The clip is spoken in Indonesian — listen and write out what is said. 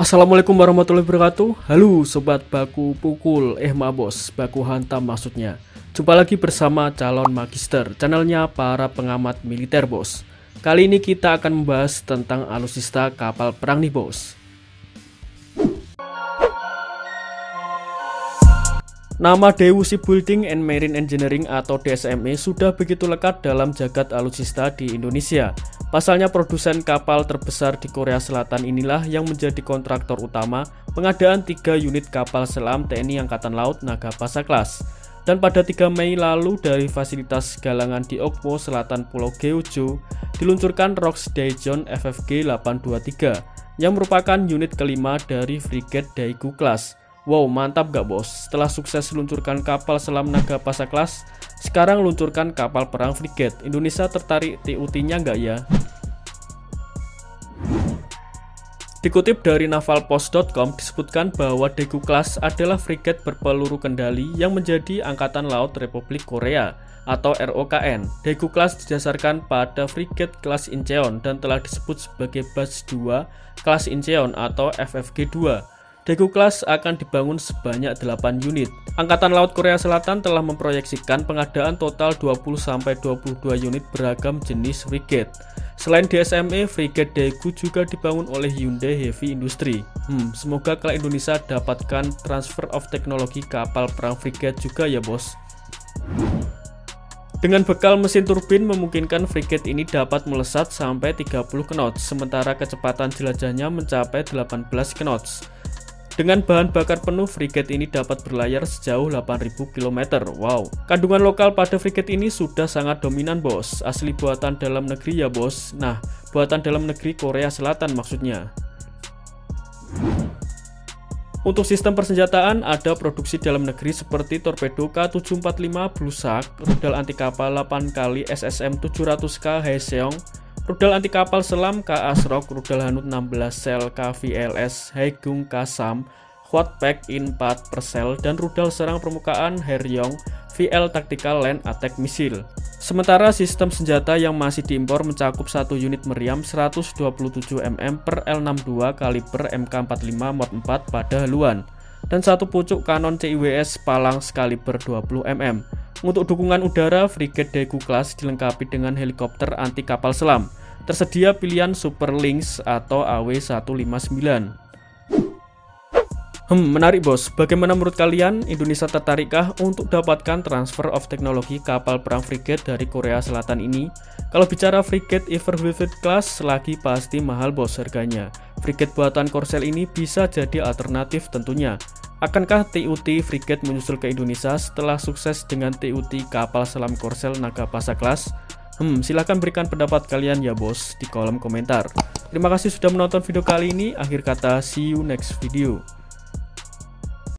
Assalamualaikum warahmatullahi wabarakatuh. Halo sobat baku pukul, bos, baku hantam maksudnya. Jumpa lagi bersama calon magister, channelnya para pengamat militer bos. Kali ini kita akan membahas tentang alutsista kapal perang nih bos. Nama Daewoo Shipbuilding and Marine Engineering atau DSME sudah begitu lekat dalam jagat alutsista di Indonesia. Pasalnya produsen kapal terbesar di Korea Selatan inilah yang menjadi kontraktor utama pengadaan 3 unit kapal selam TNI Angkatan Laut Nagapasa Class. Dan pada 3 Mei lalu dari fasilitas galangan di Okpo, Selatan Pulau Gyeongju, diluncurkan ROX Daejeon FFG 823 yang merupakan unit kelima dari frigate Daegu Class. Wow, mantap gak bos? Setelah sukses luncurkan kapal selam Nagapasa Class, sekarang luncurkan kapal perang frigate. Indonesia tertarik TUT-nya nggak ya? Dikutip dari navalpost.com disebutkan bahwa Daegu Class adalah frigate berpeluru kendali yang menjadi Angkatan Laut Republik Korea atau ROKN. Daegu Class didasarkan pada frigate kelas Incheon dan telah disebut sebagai batch 2 kelas Incheon atau FFG 2. Daegu Class akan dibangun sebanyak 8 unit. Angkatan Laut Korea Selatan telah memproyeksikan pengadaan total 20-22 unit beragam jenis frigate. Selain DSME, frigate Daegu juga dibangun oleh Hyundai Heavy Industry. Semoga kelak Indonesia dapatkan transfer of teknologi kapal perang frigate juga ya bos. Dengan bekal mesin turbin memungkinkan frigate ini dapat melesat sampai 30 knots, sementara kecepatan jelajahnya mencapai 18 knots. Dengan bahan bakar penuh, frigate ini dapat berlayar sejauh 8.000 km. Wow, kandungan lokal pada frigate ini sudah sangat dominan bos. Asli buatan dalam negeri ya bos. Nah, buatan dalam negeri Korea Selatan maksudnya. Untuk sistem persenjataan ada produksi dalam negeri seperti torpedo K745 Blue Shark, rudal anti kapal 8 kali SSM 700K Haeseong, rudal anti kapal selam K-Asrock, rudal Hanut 16 sel KVLS Haegung Kasam, Quad Pack in 4 per sel, dan rudal serang permukaan Haeryong VL Tactical Land Attack Missile. Sementara sistem senjata yang masih diimpor mencakup 1 unit meriam 127 mm per L62 kaliber MK45 Mod 4 pada haluan, dan 1 pucuk kanon CIWS Palang kaliber 20 mm. Untuk dukungan udara, frigate Daegu Class dilengkapi dengan helikopter anti kapal selam. Tersedia pilihan Super Lynx atau AW159. Menarik bos. Bagaimana menurut kalian? Indonesia tertarikkah untuk dapatkan transfer of teknologi kapal perang frigate dari Korea Selatan ini? Kalau bicara frigate Everwild Class, lagi pasti mahal bos harganya. Frigate buatan Korsel ini bisa jadi alternatif tentunya. Akankah TUT frigate menyusul ke Indonesia setelah sukses dengan TUT kapal selam Korsel Nagapasa Class? Silahkan berikan pendapat kalian ya bos di kolom komentar. Terima kasih sudah menonton video kali ini. Akhir kata, see you next video.